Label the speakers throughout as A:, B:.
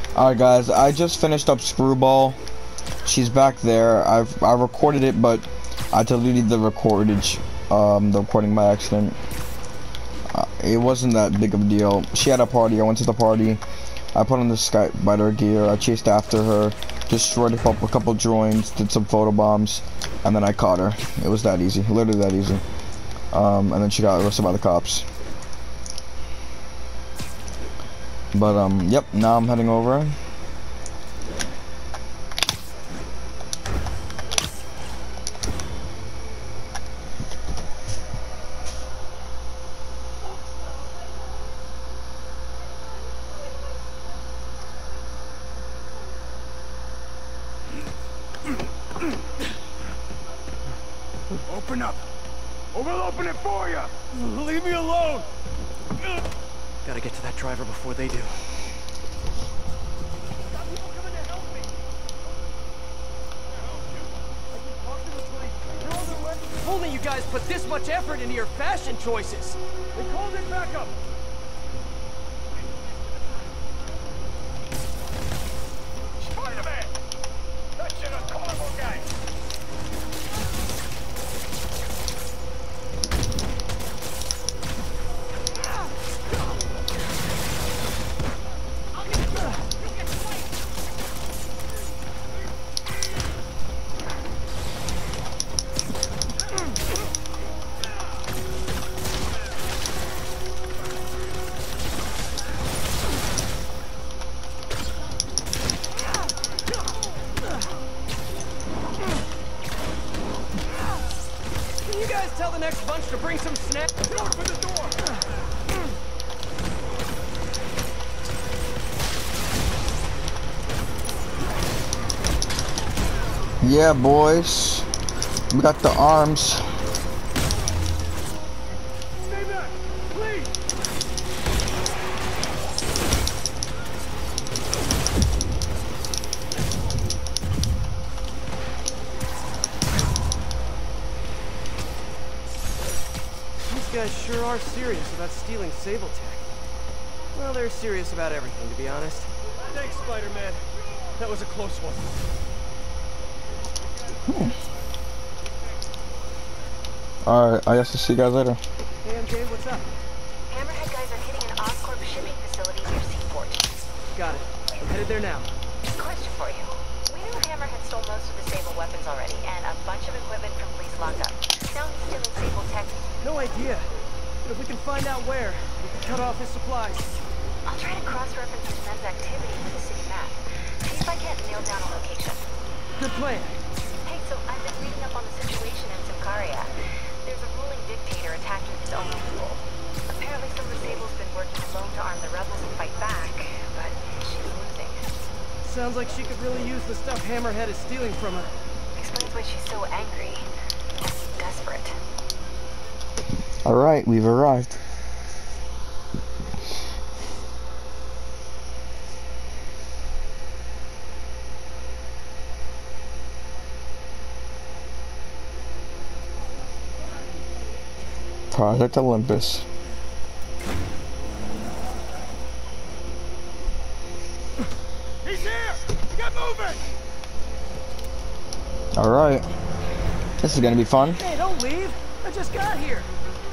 A: Alright guys, I just finished up Screwball. She's back there. I recorded it, but I deleted the recording by accident. It wasn't that big of a deal. She had a party. I went to the party. I put on the Skybiter gear. I chased after her, destroyed a couple droids, did some photobombs, and then I caught her. It was that easy, literally that easy. And then she got arrested by the cops. But yep. Now I'm heading over.
B: Open up! Or we'll open it for you! Leave me alone! Gotta get to that driver before they do. If only you guys put this much effort into your fashion choices! They called it back up! Spider-Man! That shit a carnival gang! Tell the next bunch to bring some snacks. Door for the door.
A: Yeah, boys. We got the arms.
B: Stay back, please. These guys sure are serious about stealing Sable Tech. Well, they're serious about everything, to be honest. Thanks, Spider-Man. That was a close one.
A: Alright, I guess I'll see you guys later.
B: Hey, MJ, what's up?
C: Hammerhead guys are hitting an Oscorp shipping facility near Seaport.
B: Got it. I'm headed there now.
C: Question for you. We knew Hammerhead stole most of the Sable weapons already, and a bunch of equipment from police lockup. Now he's stealing Sable Tech.
B: No idea. But if we can find out where, we can cut off his supplies.
C: I'll try to cross-reference his men's activity with the city map. See if I can't nail down a location.
B: Good plan.
C: Hey, so I've been reading up on the situation in Symkaria. There's a ruling dictator attacking his own people. Apparently some of the Sable's been working alone to arm the rebels and fight back, but she's losing.
B: Sounds like she could really use the stuff Hammerhead is stealing from her.
C: Explains why she's so angry and desperate.
A: Alright, we've arrived. Project Olympus.
B: He's here! Get moving!
A: Alright. This is gonna be fun.
B: Hey, don't leave! I just got here!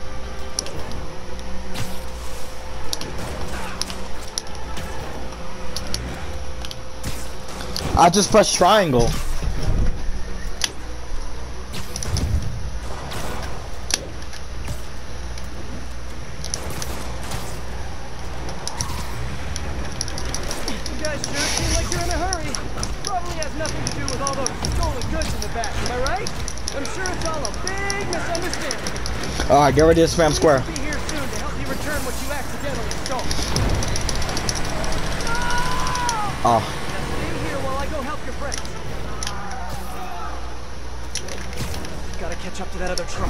A: I just pressed triangle.
B: You guys sure seem like you're in a hurry. Probably has nothing to do with all those stolen goods in the back, am I right? I'm sure it's all a big misunderstanding.
A: Alright, get ready to spam square.
B: I'll be here soon to help you return what you accidentally stole.
A: Oh.
B: Now stay here while I go help your friends. Gotta catch up to that other truck.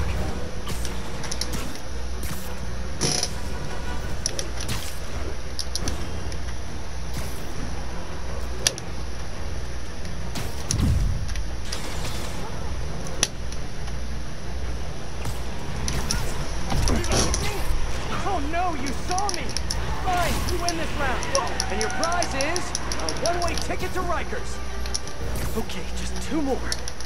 B: Oh no, you saw me! Fine, you win this round. And your prize is a One-way ticket to Rikers. Okay, just 2 more.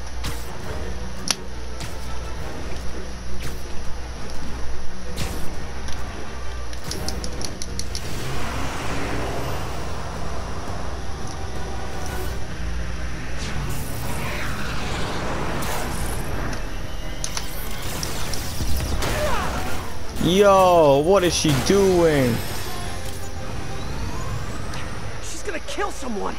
A: Yo, what is she doing?
B: She's gonna kill someone.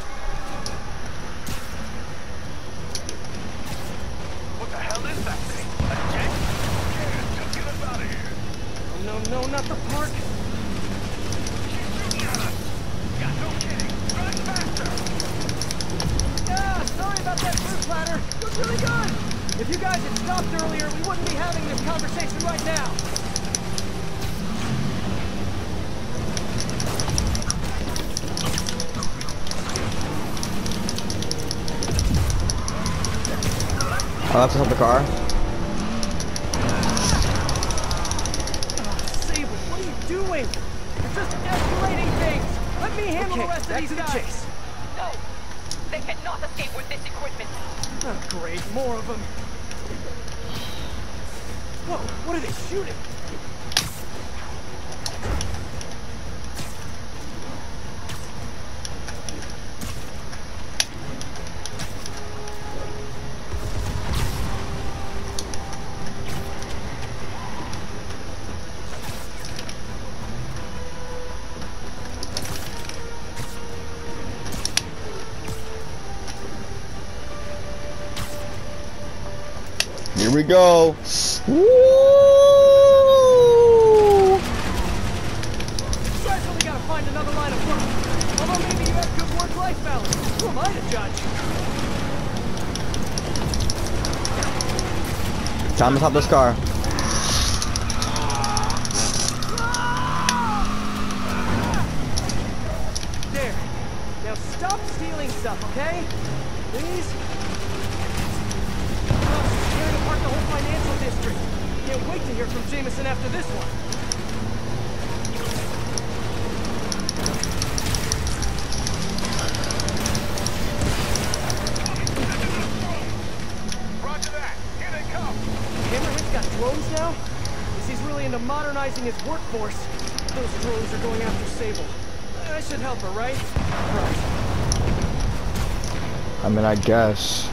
D: What the hell is that thing? A jet? Yeah, just get us out of here.
B: Oh, no, not the park.
D: Yeah, no kidding. Drive faster.
B: Yeah, sorry about that fruit platter. It was really good. If you guys had stopped earlier, we wouldn't be having this conversation right now.
A: I'll have to stop the car.
B: Sable, what are you doing? You're just escalating things. Let me handle the rest of these guys. Chase.
C: No! They cannot escape with this equipment.
B: Oh, great, more of them. Whoa, what are they shooting?
A: Here we go. Woo!
B: You guys really gotta find another line of work. Although maybe you have good work-life balance. Who am I to judge?
A: Time to stop this car.
B: There. Now stop stealing stuff, okay? Please? Tearing apart the whole financial district. Can't wait to hear from Jameson after this one.
D: Roger that. Here they come.
B: Hammerhead's got drones now? Guess he's really into modernizing his workforce. Those drones are going after Sable. I should help her, right? Right.
A: I mean, I guess.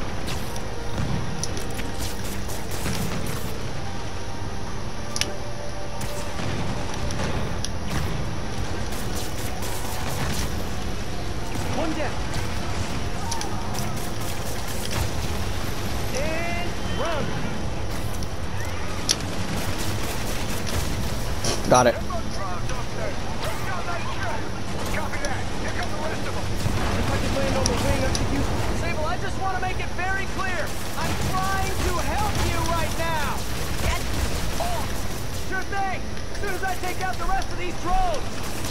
B: One down. And run.
A: Got it.
D: Copy that. Here come the rest of them.
B: If I could land on the wing, I could use... Sable, I just want to make it very clear. I'm trying to help you right now.
C: Get off!
B: Sure thing. As soon as I take out the rest of these drones.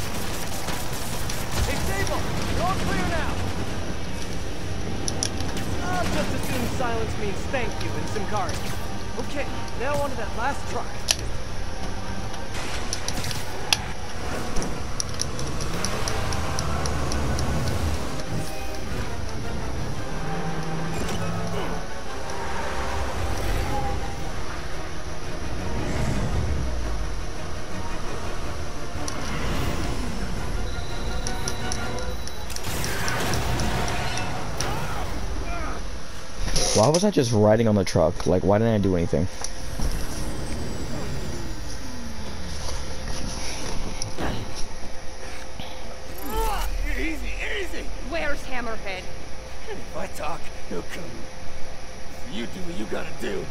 B: Hey, Sable, you're all clear now. I'll just assume silence means thank you in Symkaria. Okay, now on to that last truck.
A: Why was I just riding on the truck? Like, why didn't I do anything?
D: Easy, easy.
C: Where's Hammerhead?
D: If I talk, he'll come. You do what you gotta do.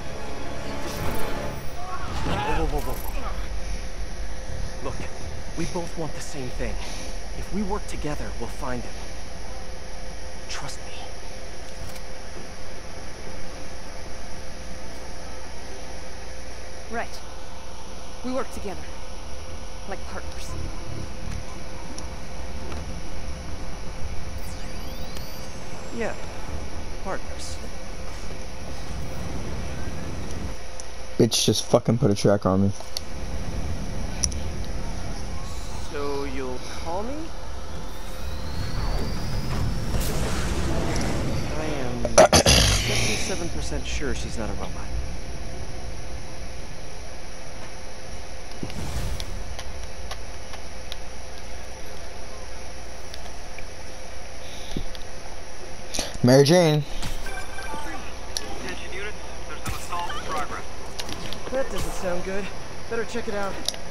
B: Whoa. Look, we both want the same thing. If we work together, we'll find him. Trust me.
E: Right. We work together. Like partners.
B: Yeah, partners.
A: Bitch just fucking put a tracker on me.
B: So you'll call me? 97% sure she's not a robot.
A: Mary Jane.
D: Attention units, there's an assault in progress.
B: That doesn't sound good. Better check it out.